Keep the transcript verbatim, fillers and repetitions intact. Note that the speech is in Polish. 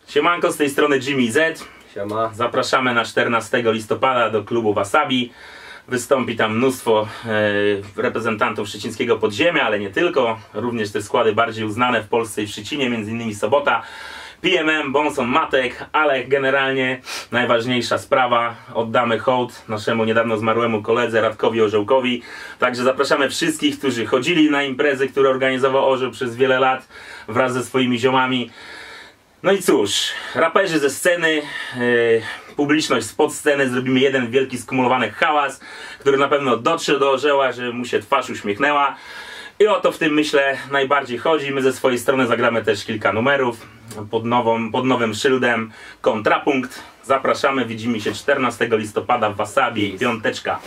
Siemanko, z tej strony Jimmy Z. Siema. Zapraszamy na czternastego listopada do klubu Wasabi. Wystąpi tam mnóstwo e, reprezentantów szczecińskiego podziemia, ale nie tylko. Również te składy bardziej uznane w Polsce i w Szczecinie, między innymi Sobota, P M M, Bonson, Matek, ale generalnie najważniejsza sprawa, oddamy hołd naszemu niedawno zmarłemu koledze Radkowi Orzełkowi. Także zapraszamy wszystkich, którzy chodzili na imprezy, które organizował Orzeł przez wiele lat wraz ze swoimi ziomami. No i cóż, raperzy ze sceny, yy, publiczność spod sceny, zrobimy jeden wielki skumulowany hałas, który na pewno dotrze do Orzeła, że mu się twarz uśmiechnęła. I o to w tym, myślę, najbardziej chodzi. My ze swojej strony zagramy też kilka numerów pod, nową, pod nowym szyldem Kontrapunkt. Zapraszamy, widzimy się czternastego listopada w Wasabi, piąteczka.